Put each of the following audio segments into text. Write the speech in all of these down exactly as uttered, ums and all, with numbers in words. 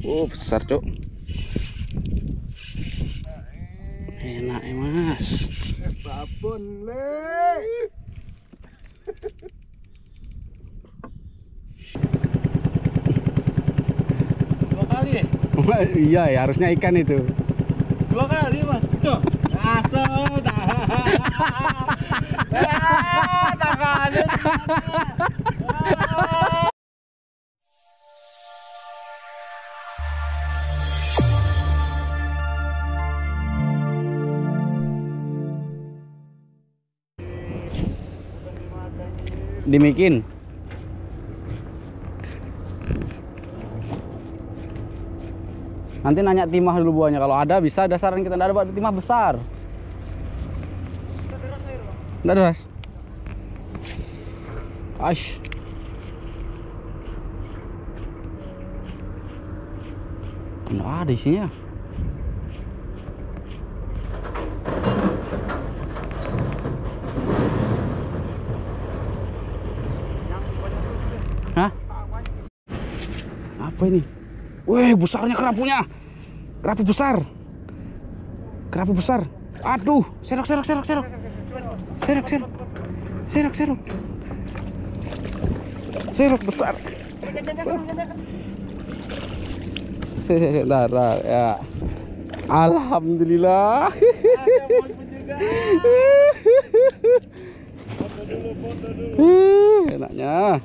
Oh, besar, Cuk. Enak ya, Mas. Babon le. Dua kali ya? Iya ya, harusnya ikan itu. Dua kali, Mas. Tuh. Asal dah. Ah, tangan. Dimikin. Nanti nanya timah dulu buahnya, kalau ada bisa dasaran kita, nggak ada timah besar. Nggak ada, Mas. Aish. Nggak ada isinya. Hah? Apa ini? Wih, besarnya kerapunya. Kerapu besar. Kerapu besar. Aduh, serok serok serok serok. Serok serok. Serok serok. Serok besar. Bentar, bentar, ya. Alhamdulillah. Enaknya.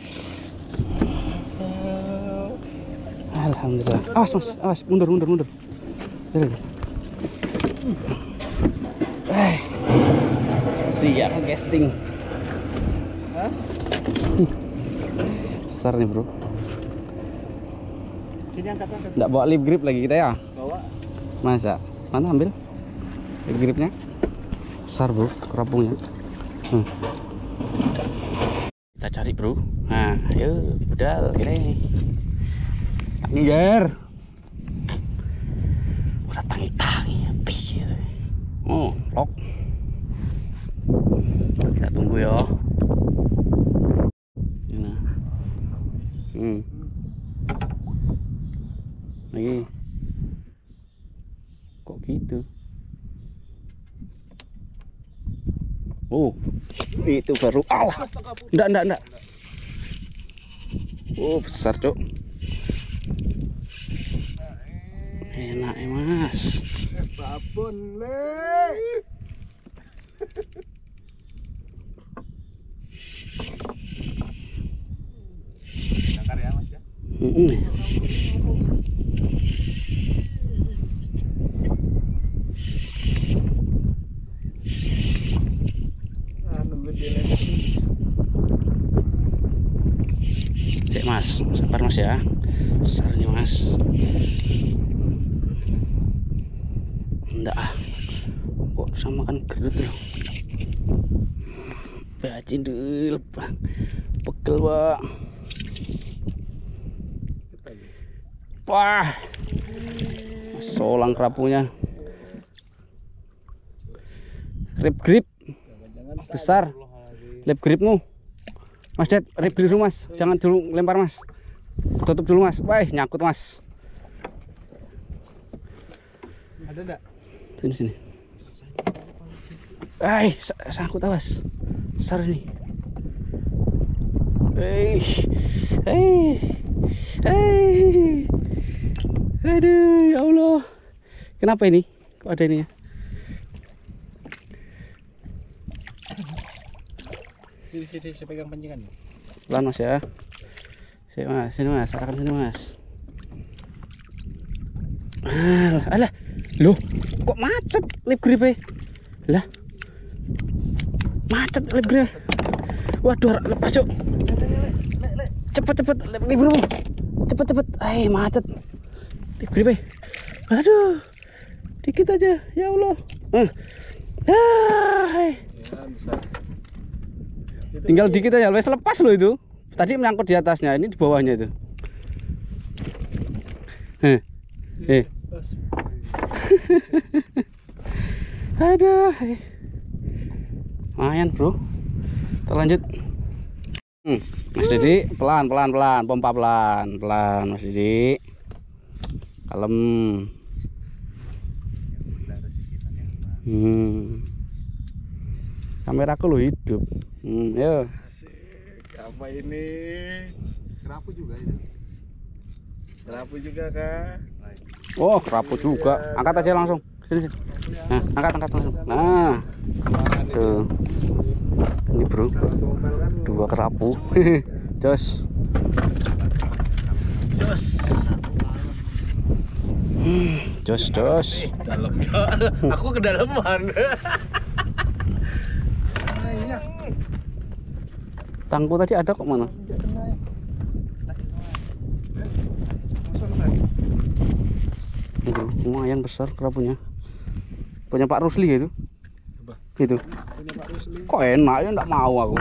Alhamdulillah. Awas, Mas, awas, mundur, mundur, mundur. Eh, siap casting. Hah? Besar nih, Bro. Sini angkat, angkat. Nggak bawa lip grip lagi kita ya? Bawa. Masa? Mana ambil lip gripnya? Besar, Bro, kerapungnya. Hmm. Kita cari, Bro. Nah, ayo, pedal gini. Ngiger. Udah tangi-tangi. Oh, lock. Kita tunggu ya. Nah. Hmm. Lagi. Kok gitu? Oh, itu baru. Allah. Enggak, enggak, enggak. Oh, besar, Cuk. Enak ya, Mas. Babon le. Jangkar ya, Mas ya. Mm-mm. Ah, nunggu dia lagi. Cek, Mas, sabar, Mas ya. Besar nih, Mas. Enggak ah, kok sama kan gerut loh. Bajin dulu, Bang. Pegel, Pak. Wah, solang kerapunya. Rip grip besar. Lip gripmu, Mas Ded. Rip grip dulu, Mas. Jangan dulu lempar, Mas. Tutup dulu, Mas. Wah, nyangkut, Mas. Ada enggak? Sini sini. Ay, sangkut, awas. Besar nih. Eh, eh, eh. Aduh, ya Allah. Kenapa ini? Kok ada ini ya? Sini sini saya pegang pancingan. Pelan, Mas ya. Sini, Mas. Sini, Mas. Arahkan sini, Mas. Alah, alah. Loh, kok macet lip grip-nya? Lah. Macet lip grip. Waduh, lepas, Cuk. Cepet cepet lip grip. Cepet cepet. Eh, macet. Lip grip-nya. Aduh. Dikit aja, ya Allah. Eh. Ah. Ya, bisa. Tinggal dikit aja, wes lepas loh itu. Tadi menyangkut di atasnya, ini di bawahnya itu. Eh. Eh. Aduh. Lumayan, Bro. Kita lanjut. Hmm, Mas Didi, pelan pelan pelan, pompa pelan pelan, Mas Didi. Kalem. Hmm. Kameraku lo hidup. Hmm, ya. Asik. Apa ini? Kerapu juga itu. Kerapu juga kah? Oh, kerapu juga. Angkat aja langsung. Sini, sini. Nah, angkat, angkat langsung. Nah. Tuh. Ini bro. Dua kerapu. Jos. Jos. Hmm, jos, jos. Dalamnya. Aku kedalaman. Tangku tadi ada kok mana? Bro, lumayan besar kerapunya. Punya Pak Rusli itu. Itu. Kok enak ya, enggak mau aku.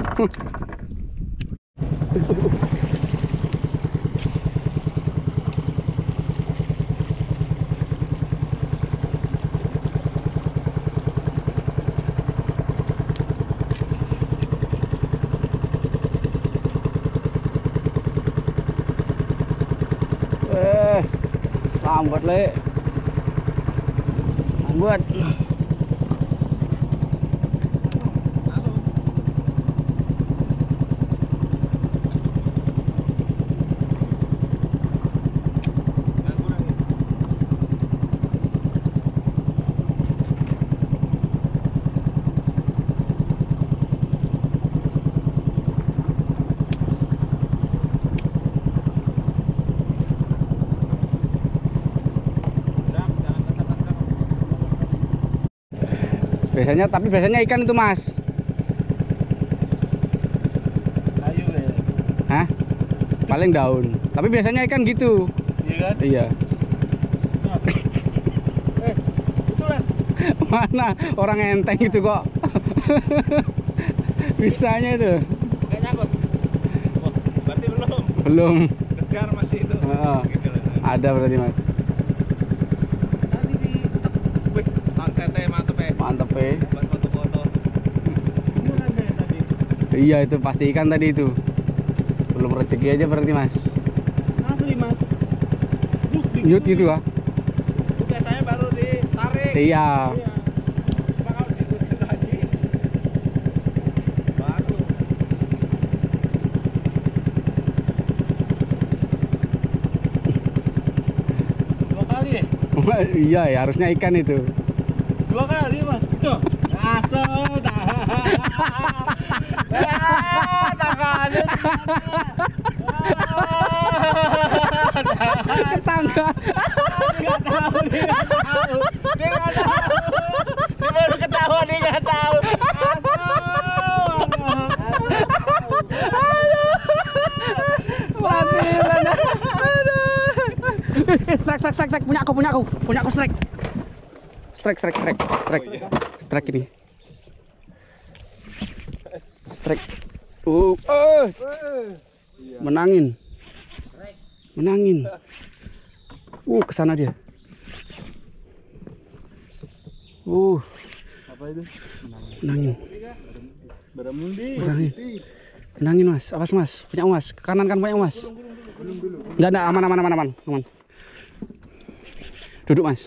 Eh, lambat le. Lambat. Biasanya, tapi biasanya ikan itu mas. Kayu ya. Hah? Paling daun. Tapi biasanya ikan gitu. Iya kan? Iya. Nah. Eh, betulan. Mana orang enteng itu kok. Bisanya itu. Nggak nyangkut. Oh, berarti belum. Belum. Kejar masih itu. Heeh. Gitu lah. Ada berarti mas. Tadi di wih, sunsetnya mantep ya. Mantep ya. Buat foto-foto. Ini ada ya tadi. Iya itu pasti ikan tadi itu. Belum rezeki aja berarti mas. Asli mas. Nyut gitu ah. Itu biasanya baru ditarik. Iya. Iya. Bakal ditutup lagi. Baru. Dua kali ya? Iya ya harusnya ikan itu. Dua kali mas. Tuh. Asal dah. Ah, tangannya. Tetangga. Dia nggak tahu, dia nggak tahu, dia nggak tahu, dia baru ketawa dia nggak tahu. Mati lah. Strike, strike, strike, strike, punya aku, punya aku, punya aku strike. Strike, strike, strike, strike, strike ini. Strike. Uh, eh, menangin, menangin. Uh, kesana dia. Uh, Apa itu? menangin, Baramundi. menangin, menangin mas. Awas mas, punya mas. Ke kanan kan punya mas. Enggak, enggak, aman, aman, aman, aman, aman. Duduk mas.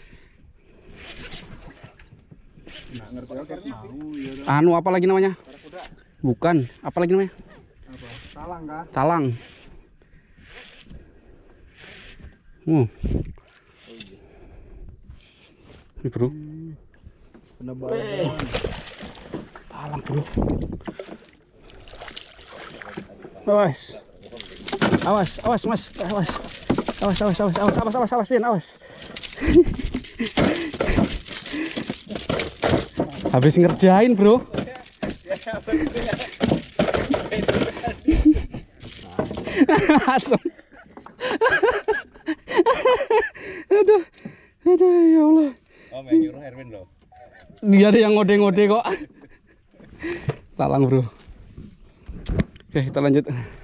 Anu apa lagi namanya? Bukan, apa lagi namanya? Talang kah? Talang. Uh. Ini bro. Kena bawah. Talang bro. Awas. Awas, awas mas, awas. Awas, awas, awas, awas, awas, awas, awas, Pian, awas. Habis ngerjain bro. Langsung. Aduh, aduh ya Allah. Oh, main nyuruh Erwin loh. Dia ada yang ngode-ngode kok. Talang bro. Oke kita lanjut.